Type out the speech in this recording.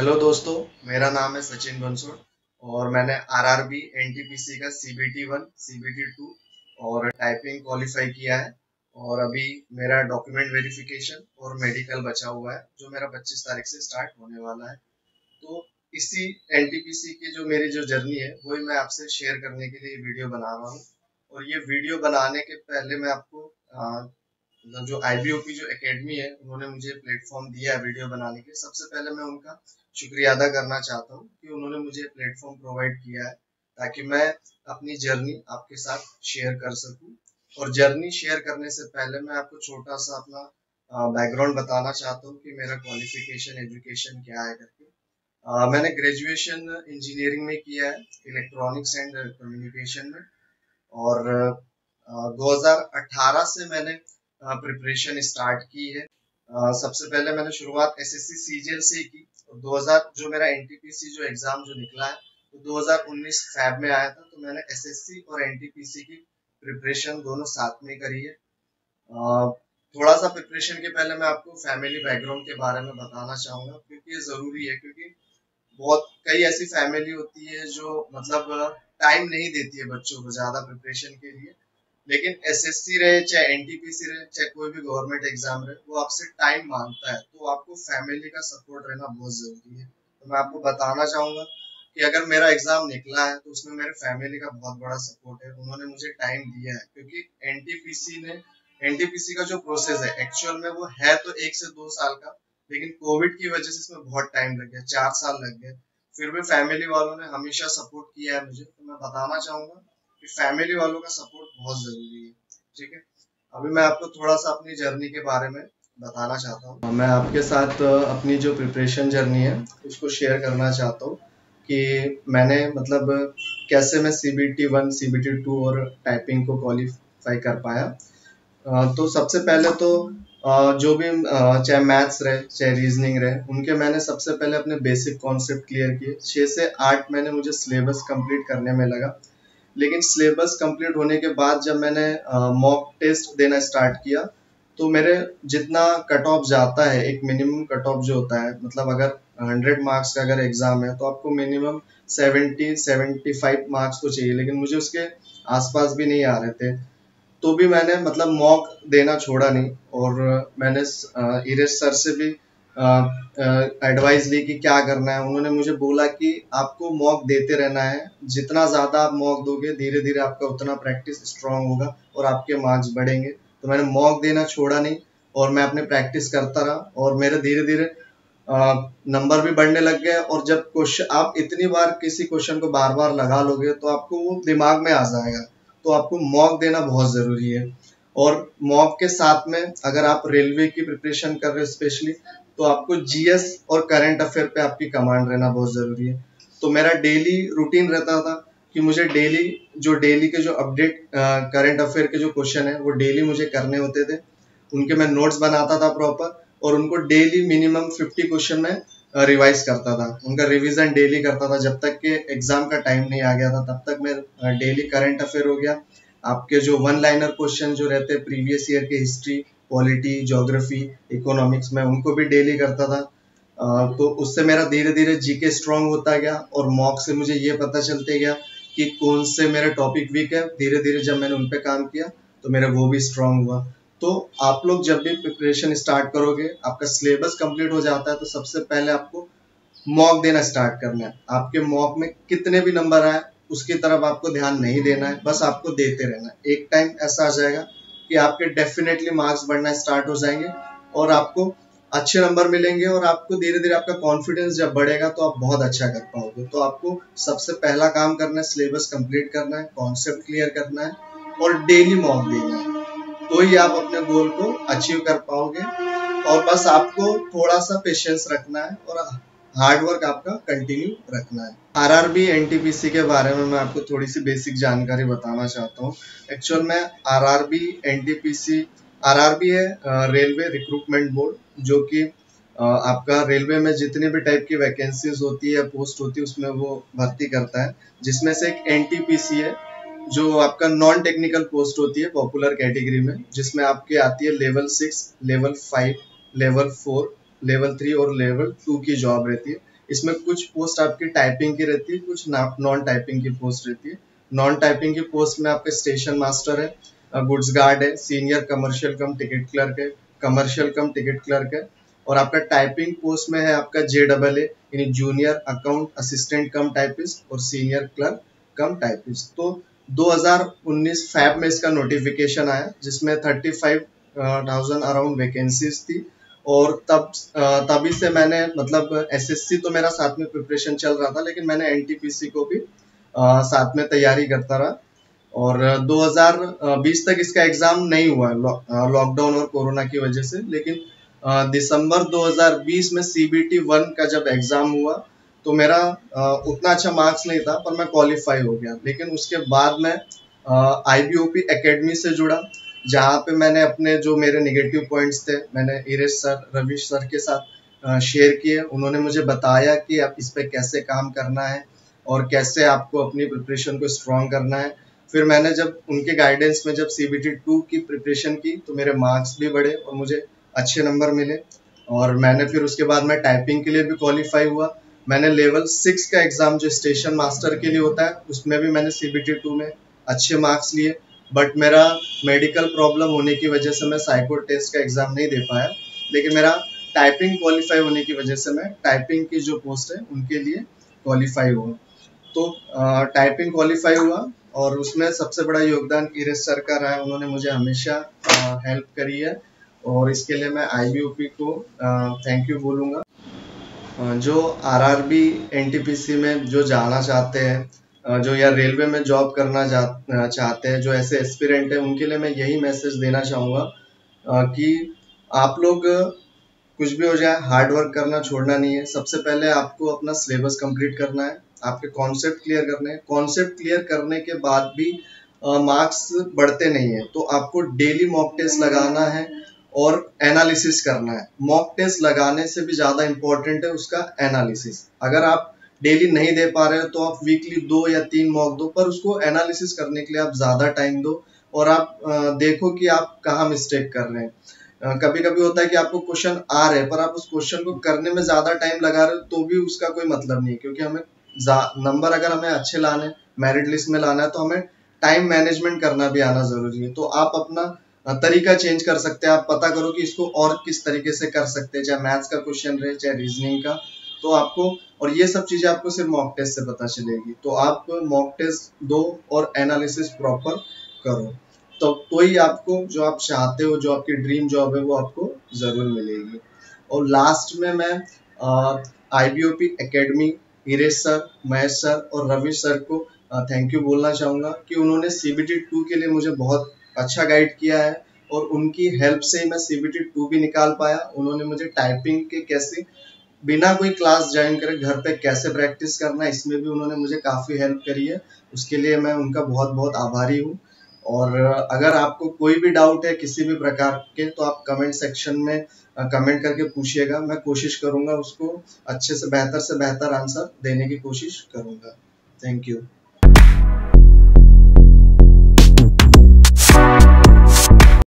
Hello दोस्तों, मेरा नाम है सचिन बंसोड़ और मैंने आरआरबी एनटीपीसी का सीबीटी 1, सीबीटी 2 और टाइपिंग क्वालिफाई किया है। और अभी मेरा डॉक्यूमेंट वेरिफिकेशन और मेडिकल बचा हुआ है जो मेरा 25 तारीख से स्टार्ट होने वाला है। तो इसी एनटीपीसी की जो जर्नी है वही मैं आपसे शेयर करने के लिए वीडियो बना रहा हूँ। और ये वीडियो बनाने के पहले मैं आपको मतलब जो आईबीओपी जो एकेडमी है उन्होंने मुझे प्लेटफॉर्म दिया है वीडियो बनाने के। सबसे पहले मैं उनका शुक्रिया अदा करना चाहता हूँ कि उन्होंने मुझे प्लेटफॉर्म प्रोवाइड किया है ताकि मैं अपनी जर्नी आपके साथ शेयर कर सकूं। और जर्नी शेयर करने से पहले मैं आपको छोटा सा अपना बैकग्राउंड बताना चाहता हूँ कि मेरा क्वालिफिकेशन एजुकेशन क्या है करके। मैंने ग्रेजुएशन इंजीनियरिंग में किया है, इलेक्ट्रॉनिक्स एंड कम्युनिकेशन में। और 2018 से मैंने प्रिपरेशन स्टार्ट की है। सबसे पहले मैंने शुरुआत एसएससी सीजीएल से की। 2000 जो मेरा एनटीपीसी जो एग्जाम जो निकला है तो 2019 फैब में आया था। तो मैंने एसएससी और एनटीपीसी की प्रिपरेशन दोनों साथ में करी है। थोड़ा सा प्रिपरेशन के पहले मैं आपको फैमिली बैकग्राउंड के बारे में बताना चाहूंगा क्योंकि ये जरूरी है। क्योंकि बहुत कई ऐसी फैमिली होती है जो मतलब टाइम नहीं देती है बच्चों को ज्यादा प्रिपरेशन के लिए। लेकिन एसएससी रहे चाहे एनटीपीसी रहे चाहे कोई भी गवर्नमेंट एग्जाम रहे वो आपसे टाइम मांगता है। तो आपको फैमिली का सपोर्ट रहना बहुत जरूरी है। तो मैं आपको बताना चाहूंगा कि अगर मेरा एग्जाम निकला है तो उसमें मेरे फैमिली का बहुत बड़ा सपोर्ट है। उन्होंने मुझे टाइम दिया है क्योंकि एनटीपीसी का जो प्रोसेस है एक्चुअल में वो है तो 1 से 2 साल का। लेकिन कोविड की वजह से इसमें बहुत टाइम लग गया, 4 साल लग गए। फिर भी फैमिली वालों ने हमेशा सपोर्ट किया है मुझे। तो मैं बताना चाहूंगा कि फैमिली वालों का सपोर्ट बहुत जरूरी है। ठीक है, अभी मैं आपको थोड़ा सा अपनी जर्नी के बारे में बताना चाहता हूँ। मैं आपके साथ अपनी जो प्रिपरेशन जर्नी है उसको शेयर करना चाहता हूँ कि मैंने मतलब कैसे मैं सीबीटी 1, सीबीटी 2 और टाइपिंग को क्वालिफाई कर पाया। तो सबसे पहले तो जो भी चाहे मैथ्स रहे चाहे रीजनिंग रहे उनके मैंने सबसे पहले अपने बेसिक कॉन्सेप्ट क्लियर किए। 6 से 8 महीने मुझे सिलेबस कंप्लीट करने में लगा। लेकिन सिलेबस कंप्लीट होने के बाद जब मैंने मॉक टेस्ट देना स्टार्ट किया तो मेरे जितना कट ऑफ जाता है, एक मिनिमम कट ऑफ जो होता है, मतलब अगर 100 मार्क्स का अगर एग्जाम है तो आपको मिनिमम 70-75 मार्क्स तो चाहिए। लेकिन मुझे उसके आसपास भी नहीं आ रहे थे। तो भी मैंने मतलब मॉक देना छोड़ा नहीं। और मैंने इरेश सर से भी एडवाइस ली कि क्या करना है। उन्होंने मुझे बोला कि आपको मॉक देते रहना है, जितना ज्यादा आप मॉक दोगे धीरे धीरे आपका उतना प्रैक्टिस स्ट्रांग होगा और आपके मार्क्स बढ़ेंगे। तो मैंने मॉक देना छोड़ा नहीं और मैं अपने प्रैक्टिस करता रहा और मेरे धीरे धीरे नंबर भी बढ़ने लग गए। और जब क्वेश्चन आप इतनी बार किसी क्वेश्चन को बार बार लगा लोगे तो आपको वो दिमाग में आ जाएगा। तो आपको मॉक देना बहुत जरूरी है। और मॉक के साथ में अगर आप रेलवे की प्रिपरेशन कर रहे हो स्पेशली तो आपको जीएस और करंट अफेयर पे आपकी कमांड रहना बहुत जरूरी है। तो मेरा डेली रूटीन रहता था कि मुझे डेली के जो अपडेट करंट अफेयर के जो क्वेश्चन है वो डेली मुझे करने होते थे। उनके मैं नोट्स बनाता था प्रॉपर और उनको डेली मिनिमम 50 क्वेश्चन में रिवाइज करता था। उनका रिवीजन डेली करता था जब तक कि एग्जाम का टाइम नहीं आ गया था। तब तक मैं डेली करंट अफेयर हो गया, आपके जो वन लाइनर क्वेश्चन जो रहते हैं प्रीवियस ईयर के हिस्ट्री, पॉलिटी, ज्योग्राफी, इकोनॉमिक्स में उनको भी डेली करता था। तो उससे मेरा धीरे धीरे जीके स्ट्रांग होता गया और मॉक से मुझे ये पता चलते गया कि कौन से मेरे टॉपिक वीक है। धीरे धीरे जब मैंने उन पे काम किया तो मेरा वो भी स्ट्रांग हुआ। तो आप लोग जब भी प्रिपरेशन स्टार्ट करोगे, आपका सिलेबस कंप्लीट हो जाता है तो सबसे पहले आपको मॉक देना स्टार्ट करना है। आपके मॉक में कितने भी नंबर आए उसकी तरफ आपको ध्यान नहीं देना है, बस आपको देते रहना है। एक टाइम ऐसा आ जाएगा कि आपके डेफिनेटली मार्क्स बढ़ना स्टार्ट हो जाएंगे और आपको अच्छे नंबर मिलेंगे। और आपको धीरे धीरे आपका कॉन्फिडेंस जब बढ़ेगा तो आप बहुत अच्छा कर पाओगे। तो आपको सबसे पहला काम करना है, सिलेबस कंप्लीट करना है, कॉन्सेप्ट क्लियर करना है और डेली मॉक देना है। तो ही आप अपने गोल को अचीव कर पाओगे। और बस आपको थोड़ा सा पेशेंस रखना है और हार्डवर्क आपका कंटिन्यू रखना है। आरआरबी एनटीपीसी के बारे में मैं आपको थोड़ी सी बेसिक जानकारी बताना चाहता हूँ। एक्चुअल में आरआरबी एनटीपीसी, आरआरबी है रेलवे रिक्रूटमेंट बोर्ड, जो कि आपका रेलवे में जितने भी टाइप की वैकेंसीज होती है, पोस्ट होती है, उसमें वो भर्ती करता है। जिसमें से एक एनटीपीसी है जो आपका नॉन टेक्निकल पोस्ट होती है पॉपुलर कैटेगरी में, जिसमें आपके आती है लेवल 6, लेवल 5, लेवल 4, लेवल 3 और लेवल 2 की जॉब रहती है। इसमें कुछ पोस्ट आपकी टाइपिंग की रहती है, कुछ नॉन टाइपिंग की पोस्ट रहती है। नॉन टाइपिंग की पोस्ट में आपके स्टेशन मास्टर है, गुड्स गार्ड है, senior commercial cum ticket clerk है, कमर्शियल कम टिकट क्लर्क है, और आपका टाइपिंग पोस्ट में है आपका JAA यानी junior account assistant cum typist और सीनियर क्लर्क कम टाइपिस्ट। तो 2019 फैब में इसका नोटिफिकेशन आया जिसमें 35,000 अराउंड वैकेंसीज थी। और तभी से मैंने मतलब SSC तो मेरा साथ में प्रिपरेशन चल रहा था, लेकिन मैंने NTPC को भी साथ में तैयारी करता रहा। और 2020 तक इसका एग्जाम नहीं हुआ लॉकडाउन और कोरोना की वजह से, लेकिन दिसंबर 2020 में CBT 1 का जब एग्जाम हुआ तो मेरा उतना अच्छा मार्क्स नहीं था, पर मैं क्वालिफाई हो गया। लेकिन उसके बाद मैं IBOP एकेडमी से जुड़ा, जहाँ पे मैंने अपने जो मेरे नेगेटिव पॉइंट्स थे मैंने इरेश सर, रविश सर के साथ शेयर किए। उन्होंने मुझे बताया कि आप इस पे कैसे काम करना है और कैसे आपको अपनी प्रिपरेशन को स्ट्रॉन्ग करना है। फिर मैंने जब उनके गाइडेंस में जब CBT 2 की प्रिपरेशन की तो मेरे मार्क्स भी बढ़े और मुझे अच्छे नंबर मिले। और मैंने फिर उसके बाद मैं टाइपिंग के लिए भी क्वालिफाई हुआ। मैंने लेवल 6 का एग्जाम जो स्टेशन मास्टर के लिए होता है उसमें भी मैंने CBT 2 में अच्छे मार्क्स लिए। बट मेरा मेडिकल प्रॉब्लम होने की वजह से मैं साइको टेस्ट का एग्जाम नहीं दे पाया, लेकिन मेरा टाइपिंग क्वालिफाई होने की वजह से मैं टाइपिंग की जो पोस्ट है उनके लिए क्वालिफाई हुआ। तो टाइपिंग क्वालिफाई हुआ और उसमें सबसे बड़ा योगदान इरेश सर का रहा है। उन्होंने मुझे हमेशा हेल्प करी है और इसके लिए मैं IBOP को थैंक यू बोलूँगा। जो RRB NTPC में जो जाना चाहते हैं, जो या रेलवे में जॉब करना चाहते हैं, जो ऐसे एस्पिरेंट हैं, उनके लिए मैं यही मैसेज देना चाहूँगा कि आप लोग कुछ भी हो जाए हार्ड वर्क करना छोड़ना नहीं है। सबसे पहले आपको अपना सिलेबस कंप्लीट करना है, आपके कॉन्सेप्ट क्लियर करने हैं। कॉन्सेप्ट क्लियर करने के बाद भी मार्क्स बढ़ते नहीं है तो आपको डेली मॉक टेस्ट लगाना है और एनालिसिस करना है। मॉक टेस्ट लगाने से भी ज़्यादा इम्पोर्टेंट है उसका एनालिसिस। अगर आप डेली नहीं दे पा रहे हो तो आप वीकली 2 या 3 मॉक दो, पर उसको एनालिसिस करने के लिए आप ज़्यादा टाइम दो और आप देखो कि आप कहाँ मिस्टेक कर रहे हैं। कभी कभी होता है कि आपको क्वेश्चन आ रहे हैं पर आप उस क्वेश्चन को करने में ज़्यादा टाइम लगा रहे हो तो भी उसका कोई मतलब नहीं है, क्योंकि हमें नंबर अगर हमें अच्छे लाने, मेरिट लिस्ट में लाना है तो हमें टाइम मैनेजमेंट करना भी आना जरूरी है। तो आप अपना तरीका चेंज कर सकते हैं। आप पता करो कि इसको और किस तरीके से कर सकते हैं, चाहे मैथ्स का क्वेश्चन रहे चाहे रीजनिंग का, तो आपको और ये सब चीजें आपको सिर्फ मॉक टेस्ट से पता चलेगी। तो आप मॉक टेस्ट दो और एनालिसिस प्रॉपर करो, तो ही आपको जो आप चाहते हो, जो आपकी ड्रीम जॉब है वो आपको जरूर मिलेगी। और लास्ट में मैं IBOP academy, Iresh sir, Mahesh sir और रविश सर को थैंक यू बोलना चाहूँगा कि उन्होंने CBT 2 के लिए मुझे बहुत अच्छा गाइड किया है और उनकी हेल्प से ही मैं CBT 2 भी निकाल पाया। उन्होंने मुझे टाइपिंग के कैसे बिना कोई क्लास ज्वाइन करे घर पे कैसे प्रैक्टिस करना है इसमें भी उन्होंने मुझे काफ़ी हेल्प करी है। उसके लिए मैं उनका बहुत बहुत आभारी हूँ। और अगर आपको कोई भी डाउट है किसी भी प्रकार के तो आप कमेंट सेक्शन में कमेंट करके पूछिएगा। मैं कोशिश करूँगा उसको अच्छे से बेहतर आंसर देने की कोशिश करूँगा। Thank you.